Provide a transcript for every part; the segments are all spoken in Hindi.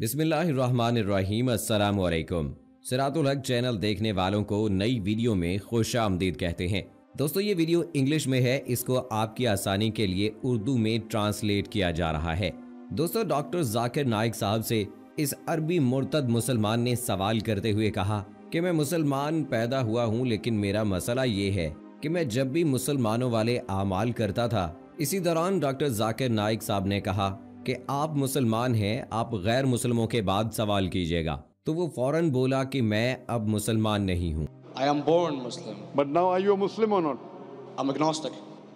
बिस्मिल्लाहिर्रहमानिर्रहीम। अस्सलाम वालेकुम। सिरातुल हक चैनल देखने वालों को नई वीडियो में खुशामदीद कहते हैं। दोस्तों, ये वीडियो इंग्लिश में है, इसको आपकी आसानी के लिए उर्दू में ट्रांसलेट किया जा रहा है। दोस्तों, डॉक्टर जाकिर नाइक साहब से इस अरबी मुर्तद मुसलमान ने सवाल करते हुए कहा कि मैं मुसलमान पैदा हुआ हूँ, लेकिन मेरा मसला ये है कि मैं जब भी मुसलमानों वाले आमाल करता था, इसी दौरान डॉक्टर जाकिर नाइक साहब ने कहा कि आप मुसलमान हैं, आप गैर मुसलमों के बाद सवाल कीजिएगा। तो वो फौरन बोला कि मैं अब मुसलमान नहीं हूँ। I am born Muslim. But now are you a Muslim or not? I'm agnostic.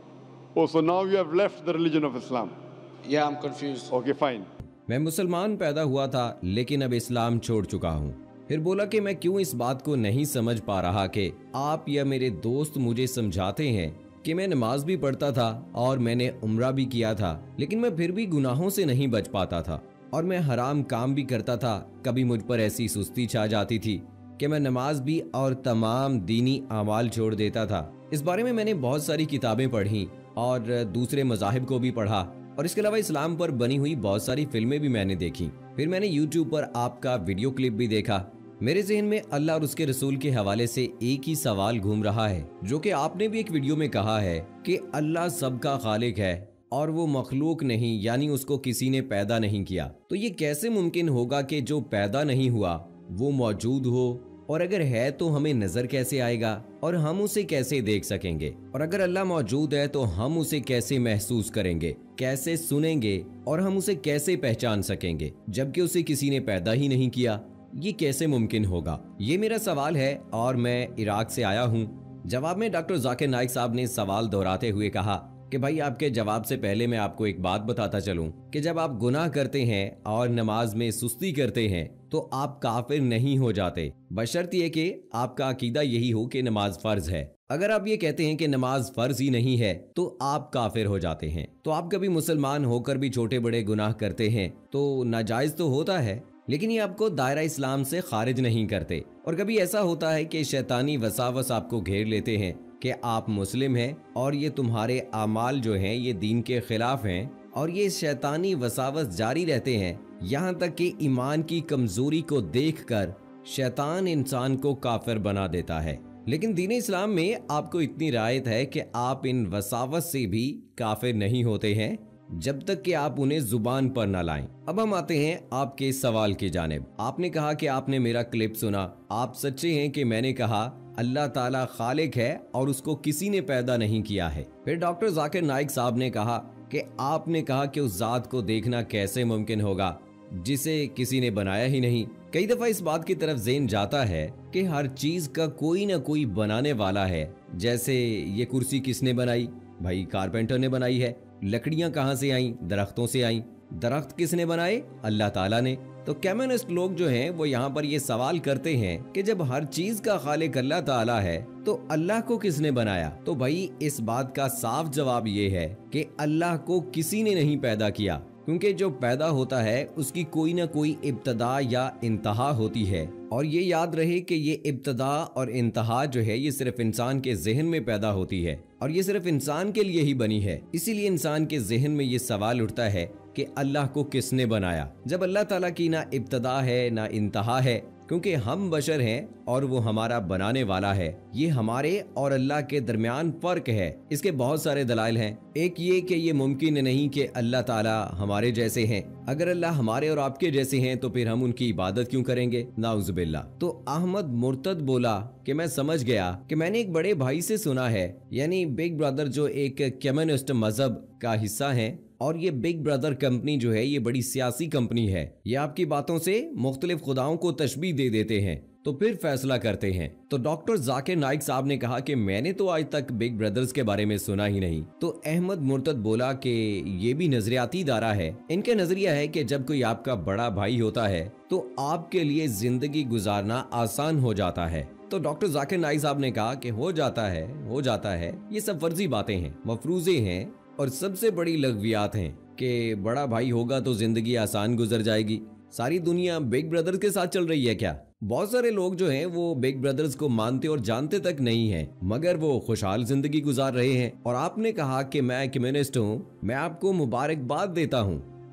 Oh, so now you have left the religion of Islam. Yeah, I'm confused. Okay, fine. मैं मुसलमान पैदा हुआ था, लेकिन अब इस्लाम छोड़ चुका हूँ। फिर बोला कि मैं क्यों इस बात को नहीं समझ पा रहा कि आप या मेरे दोस्त मुझे समझाते हैं कि मैं नमाज भी पढ़ता था और मैंने उम्रा भी किया था, लेकिन मैं फिर भी गुनाहों से नहीं बच पाता था और मैं हराम काम भी करता था। कभी मुझ पर ऐसी सुस्ती छा जाती थी कि मैं नमाज भी और तमाम दीनी अमाल छोड़ देता था। इस बारे में मैंने बहुत सारी किताबें पढ़ी और दूसरे मज़ाहिब को भी पढ़ा, और इसके अलावा इस्लाम पर बनी हुई बहुत सारी फिल्में भी मैंने देखी। फिर मैंने यूट्यूब पर आपका वीडियो क्लिप भी देखा। मेरे ज़हन में अल्लाह और उसके रसूल के हवाले से एक ही सवाल घूम रहा है, जो कि आपने भी एक वीडियो में कहा है कि अल्लाह सबका खालिक है और वो मखलूक नहीं, यानी उसको किसी ने पैदा नहीं किया। तो ये कैसे मुमकिन होगा कि जो पैदा नहीं हुआ वो मौजूद हो, और अगर है तो हमें नजर कैसे आएगा और हम उसे कैसे देख सकेंगे? और अगर अल्लाह मौजूद है तो हम उसे कैसे महसूस करेंगे, कैसे सुनेंगे और हम उसे कैसे पहचान सकेंगे, जबकि उसे किसी ने पैदा ही नहीं किया? ये कैसे मुमकिन होगा? ये मेरा सवाल है और मैं इराक से आया हूँ। जवाब में डॉक्टर जाकिर नाइक साहब ने सवाल दोहराते हुए कहा कि भाई, आपके जवाब से पहले मैं आपको एक बात बताता चलूं कि जब आप गुनाह करते हैं और नमाज में सुस्ती करते हैं तो आप काफिर नहीं हो जाते, बशर्ते ये कि आपका अकीदा यही हो कि नमाज फर्ज है। अगर आप ये कहते हैं कि नमाज फर्ज ही नहीं है तो आप काफिर हो जाते हैं। तो आप कभी मुसलमान होकर भी छोटे बड़े गुनाह करते हैं तो नाजायज तो होता है, लेकिन ये आपको दायरा इस्लाम से खारिज नहीं करते। और कभी ऐसा होता है कि शैतानी वसावस आपको घेर लेते हैं कि आप मुस्लिम हैं और ये तुम्हारे आमाल जो हैं ये दीन के खिलाफ हैं, और ये शैतानी वसावस जारी रहते हैं यहाँ तक कि ईमान की कमजोरी को देखकर शैतान इंसान को काफिर बना देता है। लेकिन दीन इस्लाम में आपको इतनी रायत है कि आप इन वसावस से भी काफिर नहीं होते हैं जब तक कि आप उन्हें जुबान पर न लाएं। अब हम आते हैं आपके सवाल की जानिब। आपने कहा कि आपने मेरा क्लिप सुना, आप सच्चे हैं कि मैंने कहा अल्लाह ताला खालिक है और उसको किसी ने पैदा नहीं किया है। फिर डॉक्टर जाकिर नाइक साहब ने कहा कि आपने कहा कि उस जात को देखना कैसे मुमकिन होगा जिसे किसी ने बनाया ही नहीं। कई दफा इस बात की तरफ ज़हन जाता है कि हर चीज का कोई ना कोई बनाने वाला है। जैसे ये कुर्सी किसने बनाई? भाई कारपेंटर ने बनाई है। लकड़ियां कहां से आई? दरख्तों से आई। दरख्त किसने बनाए? अल्लाह ताला ने। तो कम्युनिस्ट लोग जो हैं वो यहाँ पर ये सवाल करते हैं कि जब हर चीज का खालिक अल्लाह ताला है तो अल्लाह को किसने बनाया? तो भाई, इस बात का साफ जवाब ये है कि अल्लाह को किसी ने नहीं पैदा किया, क्योंकि जो पैदा होता है उसकी कोई ना कोई इब्तदा या इंतहा होती है। और ये याद रहे कि ये इब्तदा और इंतहा जो है ये सिर्फ इंसान के जहन में पैदा होती है और ये सिर्फ इंसान के लिए ही बनी है। इसीलिए इंसान के जहन में ये सवाल उठता है कि अल्लाह को किसने बनाया, जब अल्लाह ताला की ना इब्तदा है ना इंतहा है, क्योंकि हम बशर हैं और वो हमारा बनाने वाला है। ये हमारे और अल्लाह के दरमियान फर्क है। इसके बहुत सारे दलाइल हैं। एक ये कि ये मुमकिन नहीं कि अल्लाह ताला हमारे जैसे हैं। अगर अल्लाह हमारे और आपके जैसे हैं तो फिर हम उनकी इबादत क्यों करेंगे? नाउजुबिल्लाह। तो अहमद मुर्तद बोला कि मैं समझ गया कि मैंने एक बड़े भाई से सुना है, यानी बिग ब्रदर जो एक कम्युनिस्ट मजहब का हिस्सा है, और ये बिग ब्रदर कंपनी जो है ये बड़ी सियासी कंपनी है। ये आपकी बातों से मुख्तलिफ खुदाओं को तशबीह दे देते हैं तो फिर फैसला करते हैं। तो डॉक्टर जाकिर नाइक साहब ने कहा कि मैंने तो आज तक बिग ब्रदर्स के बारे में सुना ही नहीं। तो अहमद मुर्तद बोला कि ये भी नजरियाती दायरा है। इनका नजरिया है कि जब कोई आपका बड़ा भाई होता है तो आपके लिए जिंदगी गुजारना आसान हो जाता है। तो डॉक्टर जाकिर नाइक साहब ने कहा कि हो जाता है, ये सब फर्जी बातें हैं, मफरूजे हैं और सबसे बड़ी लगवियात हैं कि बड़ा भाई होगा तो जिंदगी आसान गुजर जाएगी। सारी दुनिया बिग ब्रदर्स के साथ चल रही है क्या? बहुत सारे लोग जो हैं वो बिग ब्रदर्स को मानते और जानते तक नहीं हैं, मगर वो खुशहाल जिंदगी गुजार रहे हैं। और आपने कहा कि मैं कम्युनिस्ट हूँ, मैं आपको मुबारकबाद देता हूँ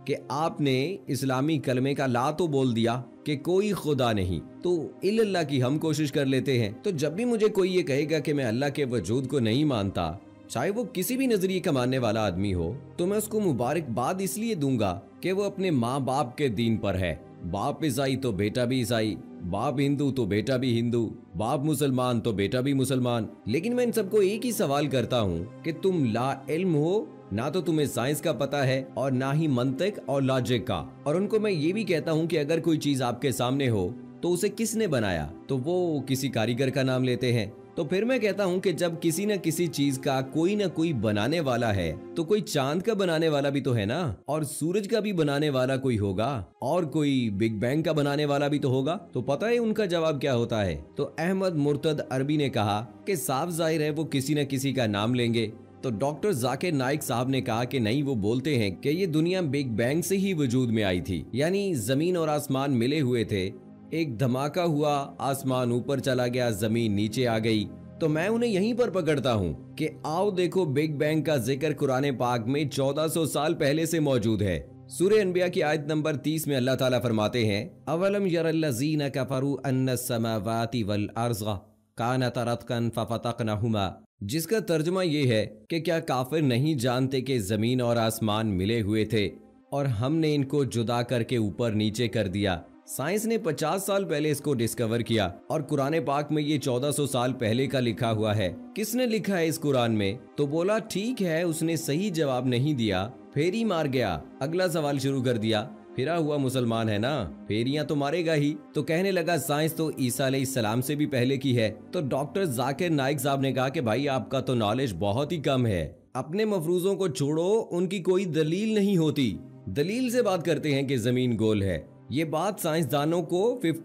कि आपने इस्लामी कलमे का ला तो बोल दिया कि कोई खुदा नहीं, तो इल्लल्लाह की हम कोशिश कर लेते हैं। तो जब भी मुझे कोई ये कहेगा कि मैं अल्लाह के वजूद को नहीं मानता, चाहे वो किसी भी नजरिए का मानने वाला आदमी हो, तो मैं उसको मुबारकबाद इसलिए दूंगा कि वो अपने माँ बाप के दीन पर है। बाप ईसाई तो बेटा भी ईसाई, बाप हिंदू तो बेटा भी हिंदू, बाप मुसलमान तो बेटा भी मुसलमान। लेकिन मैं इन सबको एक ही सवाल करता हूँ कि तुम ला इल्म हो, ना तो तुम्हें साइंस का पता है और ना ही मंतिक और लॉजिक का। और उनको मैं ये भी कहता हूँ कि अगर कोई चीज आपके सामने हो तो उसे किसने बनाया, तो वो किसी कारीगर का नाम लेते हैं। तो फिर मैं कहता हूँ कि जब किसी न किसी चीज का कोई न कोई बनाने वाला है, तो कोई चांद का बनाने वाला भी तो है ना, और सूरज का भी बनाने वाला कोई होगा, और कोई बिग बैंग का बनाने वाला भी तो होगा। तो पता है उनका जवाब क्या होता है? तो अहमद मुर्तद अरबी ने कहा कि साफ जाहिर है वो किसी न किसी का नाम लेंगे। तो डॉक्टर जाकिर नाइक साहब ने कहा कि नहीं, वो बोलते हैं कि ये दुनिया बिग बैंग से ही वजूद में आई थी, यानी जमीन और आसमान मिले हुए थे, एक धमाका हुआ, आसमान ऊपर चला गया, जमीन नीचे आ गई। तो मैं उन्हें यहीं पर पकड़ता हूँ कि आओ देखो, बिग बैंग का जिक्र कुरान पाक में 1400 साल पहले से मौजूद है। सूरह अनबिया की आयत नंबर 30 में अल्लाह ताला फरमाते हैं, अवलम यरल्लज़ीना कफरू अन्नस्समावाति वल अर्ज़ कानता रत्कन फफतकनहुमा, जिसका तर्जुमा ये है कि क्या काफिर नहीं जानते कि जमीन और आसमान मिले हुए थे और हमने इनको जुदा करके ऊपर नीचे कर दिया। साइंस ने 50 साल पहले इसको डिस्कवर किया और कुरान पाक में ये 1400 साल पहले का लिखा हुआ है। किसने लिखा है इस कुरान में? तो बोला ठीक है, उसने सही जवाब नहीं दिया, फेरी मार गया। अगला सवाल शुरू कर दिया, फिरा हुआ मुसलमान है ना, फेरियां तो मारेगा ही। तो कहने लगा साइंस तो ईसा अलैहिस्सलाम से भी पहले की है। तो डॉक्टर जाकिर नाइक साहब ने कहा कि भाई आपका तो नॉलेज बहुत ही कम है, अपने मफरूजों को छोड़ो, उनकी कोई दलील नहीं होती, दलील से बात करते हैं कि जमीन गोल है। ये बात साइंसदानों को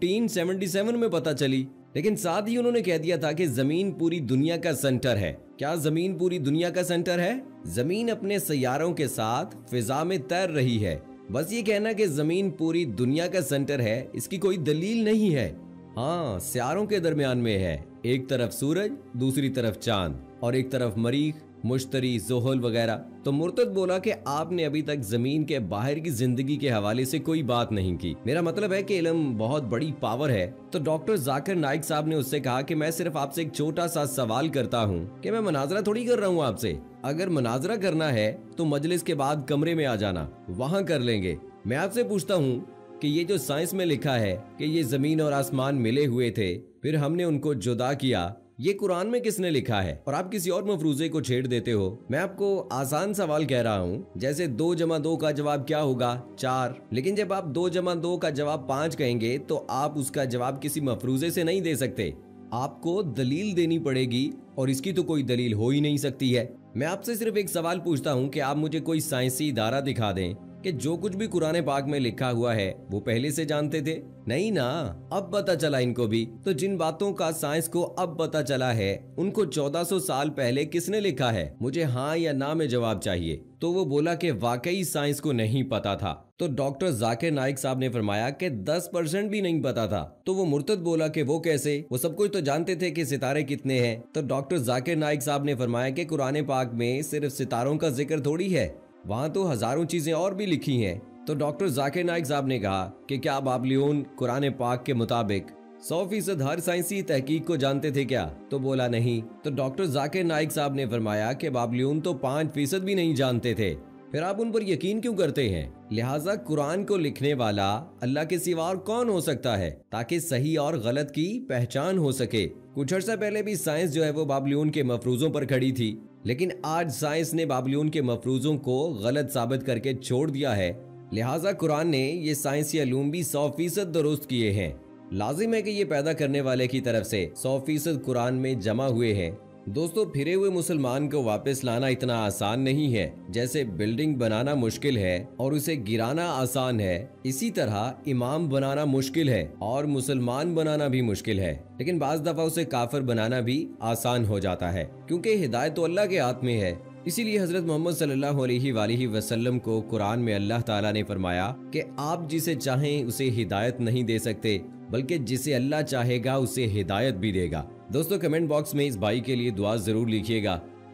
1577 में पता चली, लेकिन साथ ही उन्होंने कह दिया था कि जमीन पूरी दुनिया का सेंटर है। क्या जमीन पूरी दुनिया का सेंटर है? जमीन अपने सैयारों के साथ फिजा में तैर रही है। बस ये कहना कि जमीन पूरी दुनिया का सेंटर है, इसकी कोई दलील नहीं है। हाँ, सियारों के दरमियान में है, एक तरफ सूरज, दूसरी तरफ चांद, और एक तरफ मरीख, मुश्तरी, जोहल वगैरह। तो मुर्तद बोला कि आपने अभी तक जमीन के बाहर की जिंदगी के हवाले से कोई बात नहीं की। मेरा मतलब है कि इल्म बहुत बड़ी पावर है। तो डॉक्टर जाकिर नाइक साहब ने उससे कहा कि मैं सिर्फ आपसे एक छोटा सा सवाल करता हूँ कि मैं मुनाजरा थोड़ी कर रहा हूँ आपसे। अगर मुनाजरा करना है तो मजलिस के बाद कमरे में आ जाना, वहाँ कर लेंगे। मैं आपसे पूछता हूँ कि ये जो साइंस में लिखा है कि ये जमीन और आसमान मिले हुए थे, फिर हमने उनको जुदा किया, ये कुरान में किसने लिखा है? और आप किसी और मफरूजे को छेड़ देते हो। मैं आपको आसान सवाल कह रहा हूँ, जैसे 2 + 2 का जवाब क्या होगा? 4। लेकिन जब आप 2 + 2 का जवाब 5 कहेंगे तो आप उसका जवाब किसी मफरूजे से नहीं दे सकते, आपको दलील देनी पड़ेगी, और इसकी तो कोई दलील हो ही नहीं सकती है। मैं आपसे सिर्फ एक सवाल पूछता हूँ कि आप मुझे कोई साइंसी इदारा दिखा दें कि जो कुछ भी कुरान पाक में लिखा हुआ है वो पहले से जानते थे? नहीं ना, अब पता चला इनको भी। तो जिन बातों का साइंस को अब पता चला है, उनको 1400 साल पहले किसने लिखा है? मुझे हाँ या ना में जवाब चाहिए। तो वो बोला कि वाकई साइंस को नहीं पता था। तो डॉक्टर जाकिर नाइक साहब ने फरमाया कि 10% भी नहीं पता था। तो वो मुर्तद बोला कि वो कैसे, वो सब कुछ तो जानते थे कि सितारे कितने हैं। तो डॉक्टर जाकिर नाइक साहब ने फरमाया कि कुरान पाक में सिर्फ सितारों का जिक्र थोड़ी है, वहाँ तो हजारों चीजें और भी लिखी हैं। तो डॉक्टर जाकिर नाइक साहब ने कहा कि क्या बाबलियोन कुरान पाक के मुताबिक 100% हर साइंसी तहकीक को जानते थे क्या? तो बोला नहीं। तो डॉक्टर जाकिर नाइक साहब ने फरमाया कि बाबलियोन तो 5% भी नहीं जानते थे, फिर आप उन पर यकीन क्यों करते हैं? लिहाजा कुरान को लिखने वाला अल्लाह के सिवा और कौन हो सकता है, ताकि सही और गलत की पहचान हो सके। कुछ अर्सा पहले भी साइंस जो है वो बाबलियोन के मफरूजों पर खड़ी थी, लेकिन आज साइंस ने बाबलियोन के मफरूजों को गलत साबित करके छोड़ दिया है। लिहाजा कुरान ने ये साइंसी अलूम भी 100% दुरुस्त किए हैं। लाजिम है कि ये पैदा करने वाले की तरफ से 100% कुरान में जमा हुए हैं। दोस्तों, फिरे हुए मुसलमान को वापस लाना इतना आसान नहीं है। जैसे बिल्डिंग बनाना मुश्किल है और उसे गिराना आसान है, इसी तरह इमाम बनाना मुश्किल है और मुसलमान बनाना भी मुश्किल है। लेकिन बाज दफा उसे काफिर बनाना भी आसान हो जाता है, क्योंकि हिदायत तो अल्लाह के हाथ में है। इसीलिए हजरत मोहम्मद सल्लल्लाहु अलैहि वसल्लम को कुरान में अल्लाह ताला ने फरमाया कि आप जिसे चाहें उसे हिदायत नहीं दे सकते, बल्कि जिसे अल्लाह चाहेगा उसे हिदायत भी देगा। दोस्तों, कमेंट बॉक्स में इस भाई के लिए दुआ जरूर लिखिएगा।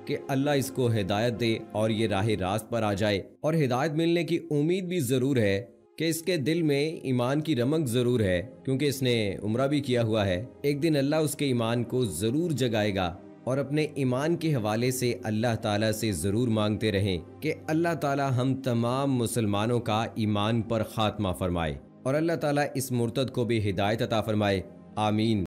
कि अल्लाह इसको हिदायत दे और ये राह रास्त पर आ जाए। और हिदायत मिलने की उम्मीद भी ज़रूर है कि इसके दिल में ईमान की रमक ज़रूर है, क्योंकि इसने उम्रा भी किया हुआ है। एक दिन अल्लाह उसके ईमान को ज़रूर जगाएगा और अपने ईमान के हवाले से अल्लाह ताला से ज़रूर मांगते रहें कि अल्लाह ताला हम तमाम मुसलमानों का ईमान पर ख़ात्मा फरमाए और अल्लाह ताला इस मुर्तद को भी हिदायत अता फरमाए। आमीन।